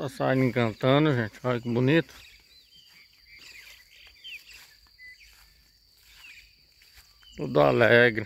Passarinho cantando, gente. Olha que bonito. Tudo alegre.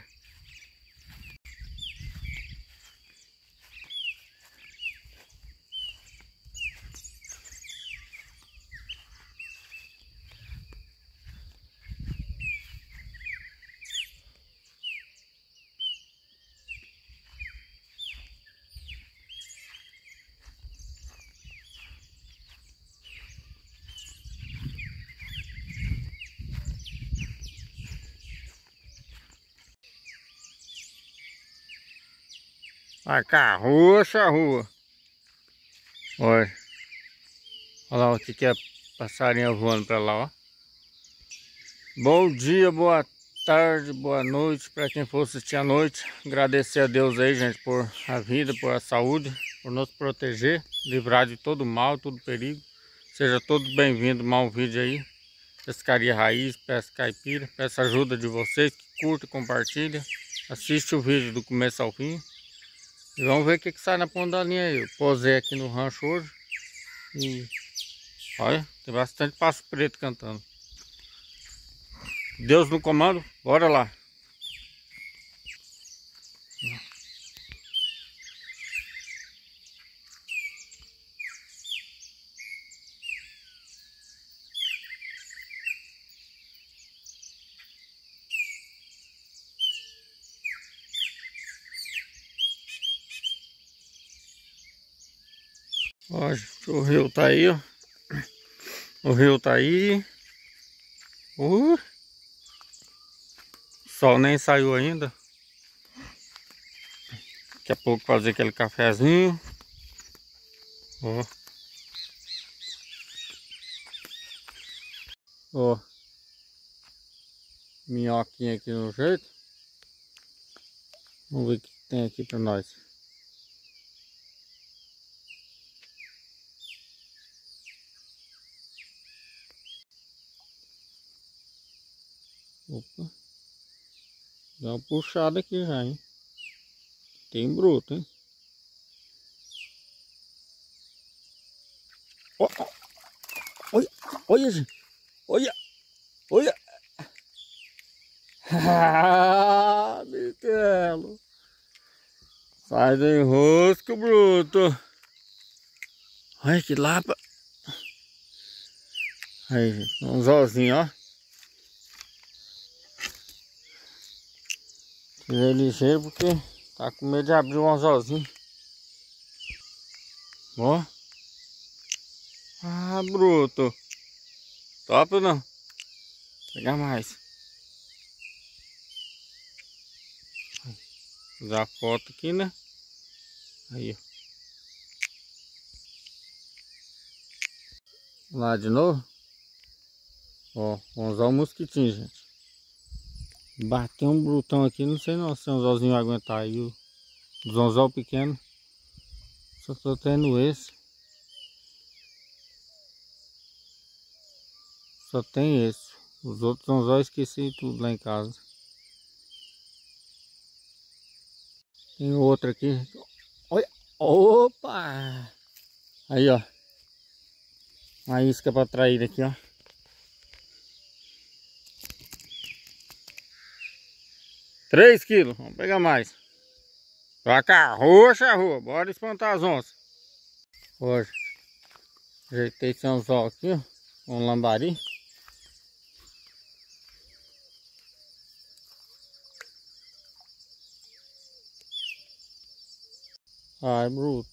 A carroça, a rua. Olha. Olha lá o que é passarinho voando pra lá, ó. Bom dia, boa tarde, boa noite para quem for assistir à noite. Agradecer a Deus aí, gente, por a vida, por a saúde, por nos proteger, livrar de todo mal, todo perigo. Seja todos bem-vindos a mais um vídeo aí. Pescaria Raiz, Pesca Caipira. Peço ajuda de vocês, que curta, compartilha. Assiste o vídeo do começo ao fim. E vamos ver o que sai na ponta da linha aí. Eu posei aqui no rancho hoje. E olha, tem bastante passo preto cantando. Deus no comando, bora lá. Ó, o rio tá aí, ó. O rio tá aí. O sol nem saiu ainda. Daqui a pouco fazer aquele cafezinho. Ó. Ó. Minhoquinha aqui no jeito. Vamos ver o que tem aqui pra nós. Opa. Dá uma puxada aqui já, hein. Tem broto, hein. Ó, ó. Olha, olha, gente. Olha, olha. Ah, Bitelo. Sai do enrosco, bruto. Olha que lapa. Aí, gente, um anzolzinho, ó. Tirei ligeiro porque tá com medo de abrir um anzolzinho. Ó. Ah, bruto. Top ou não? Vou pegar mais. Vou dar foto aqui, né? Aí, ó. Lá de novo. Ó, um anzol mosquitinho, gente. Bateu um brutão aqui, não sei não se o anzolzinho vai aguentar aí. Os anzol pequeno. Só tô tendo esse. Só tem esse. Os outros anzol eu esqueci tudo lá em casa. Tem outro aqui. Olha. Opa! Aí, ó. Uma isca pra traíra aqui, ó. Três quilos. Vamos pegar mais. Pra cá, roxa, rua. Bora espantar as onças. Hoje. Ajeitei esse anzol aqui, ó. Um lambari. Ai, bruto.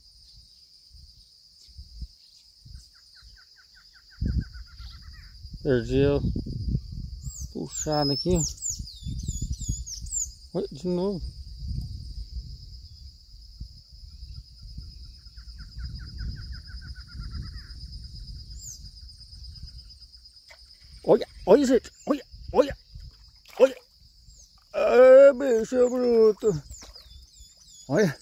Perdi a puxada aqui, ó. Olha, de novo. Olha, olha, gente. Olha, olha. Olha. Ai, bicho bruto. Olha.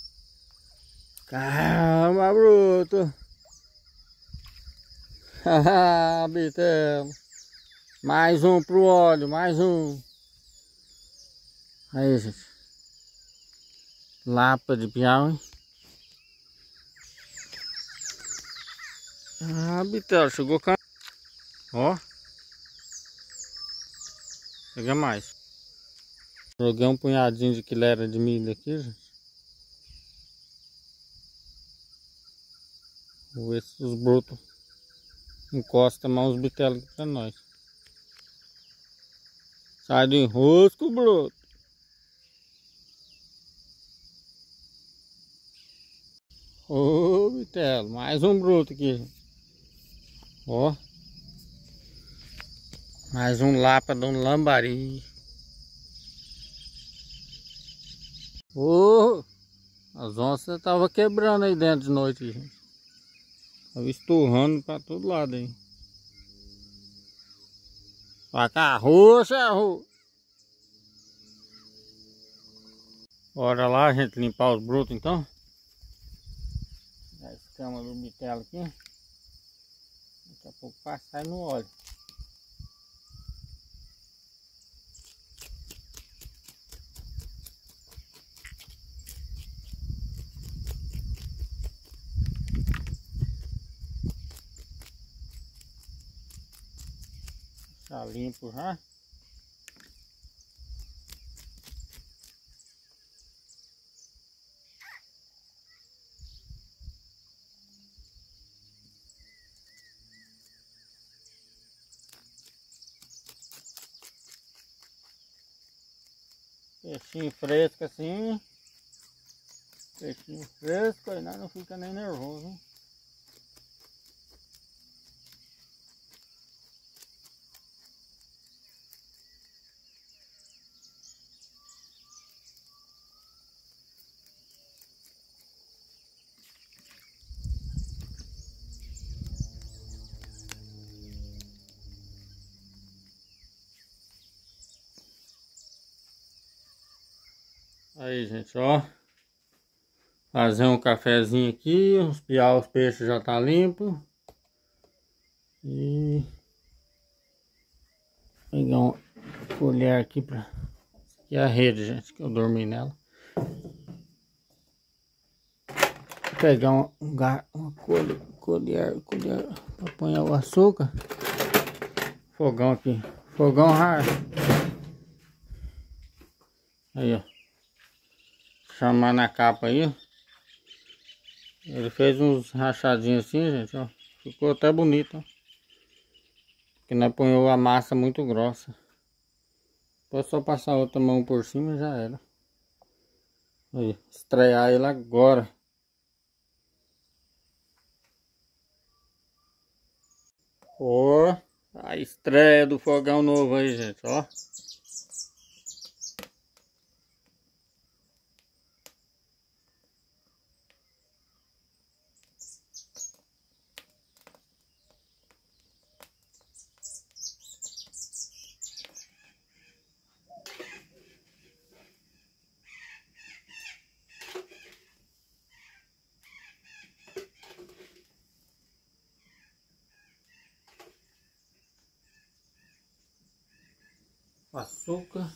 Calma, bruto. Haha, bitelo. Mais um pro óleo, mais um. Aí, gente. Lapa de piau, hein? Ah, Bitelo, chegou cá. Ó, pega mais. Joguei um punhadinho de quilera de milho aqui, gente. Vou ver se os brotos encostam mais os bitelos aqui pra nós. Sai do enrosco, broto. Ô, bitelo, mais um broto aqui, gente. Ó. Mais um lapa de um lambari. Ô, as onças estavam quebrando aí dentro de noite, gente. Tava esturrando pra todo lado aí. Vaca roxa, rô. Bora lá, gente, limpar os brotos então. A escama do bitelo aqui. Daqui a pouco passar no óleo. Tá limpo já. Peixinho fresco assim. Peixinho fresco, aí nós não fica nem nervoso, hein? Aí, gente, ó. Fazer um cafezinho aqui. Espiar os peixes já tá limpo. E pegar uma colher aqui pra... E a rede, gente, que eu dormi nela. Pegar uma colher pra pôr o açúcar. Fogão aqui. Fogão raro. Aí, ó. Chamar na capa aí, ó. Ele fez uns rachadinhos assim, gente, ó. Ficou até bonito, ó. Porque nós põe a massa muito grossa. Depois só passar outra mão por cima e já era. Aí, estrear ele agora. Ó, a estreia do fogão novo aí, gente, ó. Açúcar.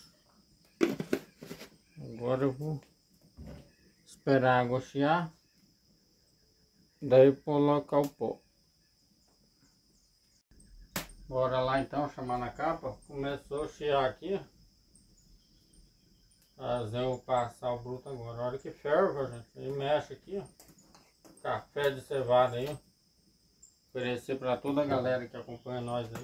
Agora eu vou esperar a água chiar. Daí colocar o pó. Bora lá então, chamar na capa. Começou a chiar aqui. Fazer eu passar o bruto agora. Olha que ferva, gente. E mexe aqui, ó. Café de cevada aí, ó. Oferecer para toda a galera que acompanha nós aí.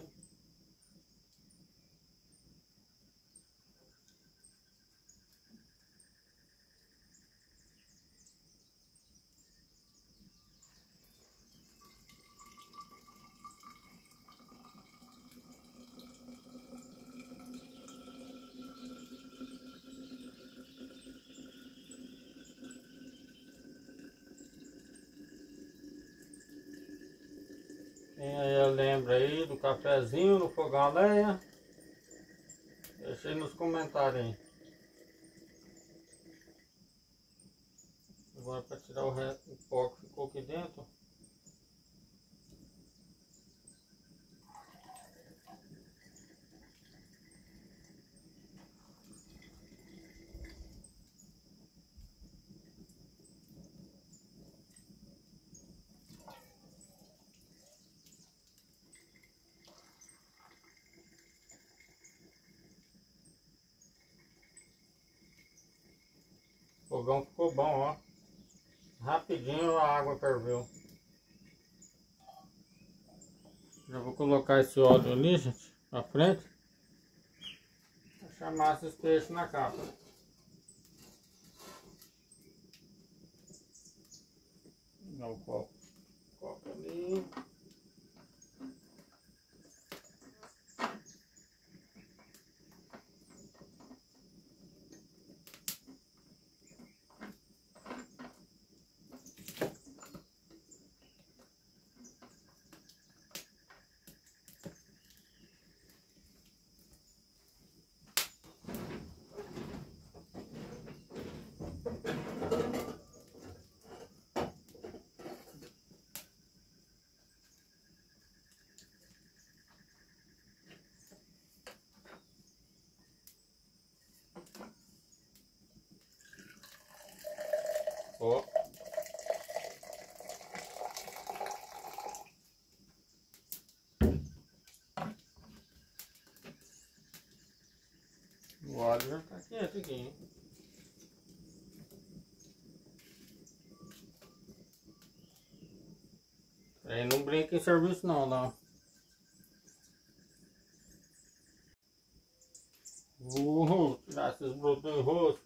Quem aí lembra aí do cafezinho no fogão a lenha? Deixa aí nos comentários aí. Agora para tirar o resto do pó que ficou aqui dentro. fogão ficou bom, ó. Rapidinho a água ferveu. Já vou colocar esse óleo ali, gente, pra frente. Pra chamar esses peixes na capa. Dá o copo ali. Ó. O óleo já tá quente aqui, hein? Aí não brinca em serviço não. Tirar esses brotos do rosto.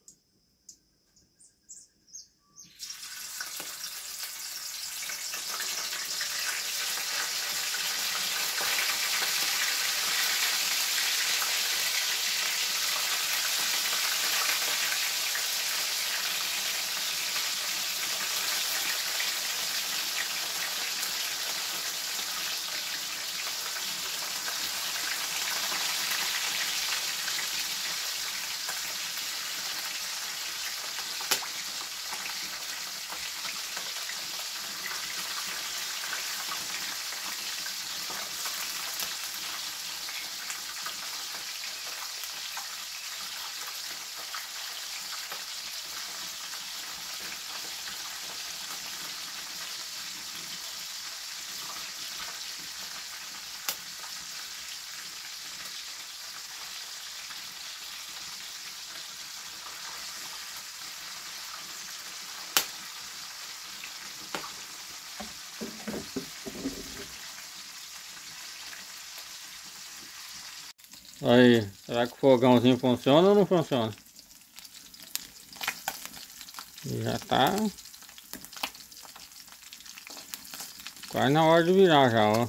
Aí, será que o fogãozinho funciona ou não funciona? Já tá quase na hora de virar já, ó.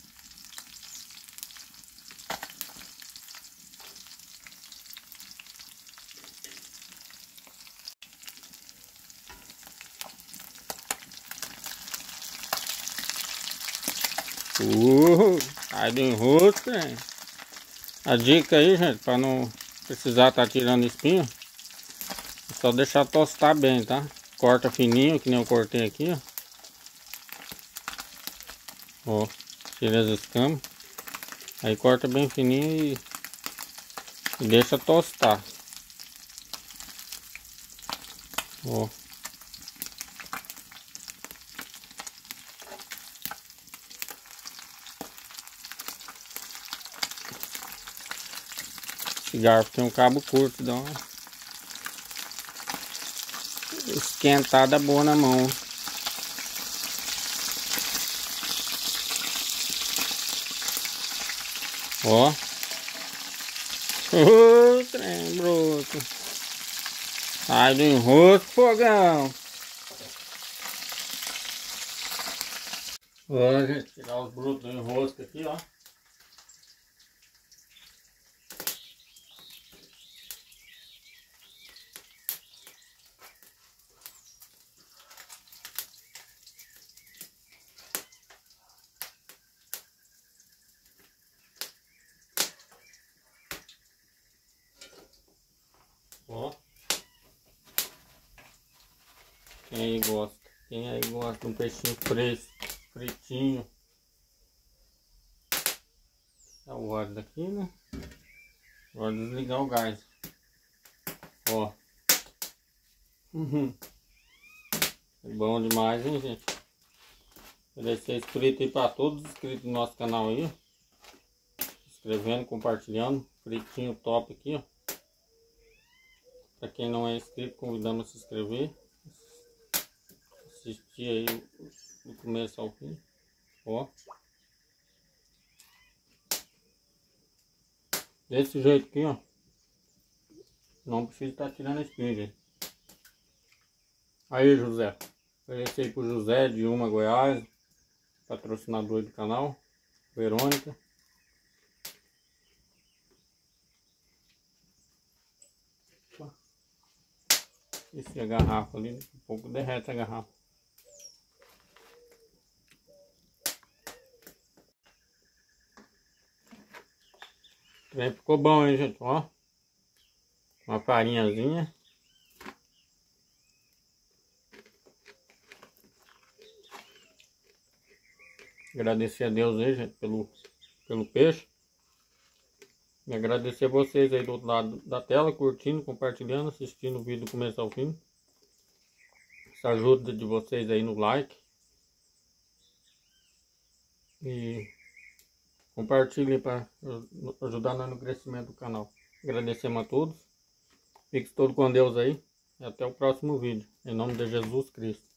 Sai do enrosco, hein? A dica aí, gente, para não precisar estar tirando espinho, é só deixar tostar bem, tá? Corta fininho, que nem eu cortei aqui, ó. Ó, tira as escamas. Aí corta bem fininho e deixa tostar. Ó. Esse garfo tem um cabo curto, dá uma esquentada boa na mão. Ó. Trem broto. Sai do enrosco, fogão. Ó, gente, tirar os brotos do enrosco aqui, ó. Ó. Quem aí gosta de um peixinho fresco, fritinho. Dá o óleo daqui, né? Agora desligar o gás. Ó. É bom demais, hein, gente? Vou deixar inscrito aí para todos os inscritos do nosso canal aí. Se inscrevendo, compartilhando. Fritinho top aqui, ó. Para quem não é inscrito, convidamos a se inscrever. Assistir aí do começo ao fim. Ó. Desse jeito aqui, ó. Não precisa estar tirando a espinha, gente. Aí, José. Esse aí pro José de Uma, Goiás. Patrocinador do canal. Verônica. Esse a garrafa ali, um pouco derrete a garrafa. Também ficou bom, hein, gente, ó. Uma farinhazinha. Agradecer a Deus aí, gente, pelo peixe. E agradecer a vocês aí do outro lado da tela, curtindo, compartilhando, assistindo o vídeo do começo ao fim. Essa ajuda de vocês aí no like. E compartilhem para ajudar no crescimento do canal. Agradecemos a todos. Fiquem todos com Deus aí. E até o próximo vídeo. Em nome de Jesus Cristo.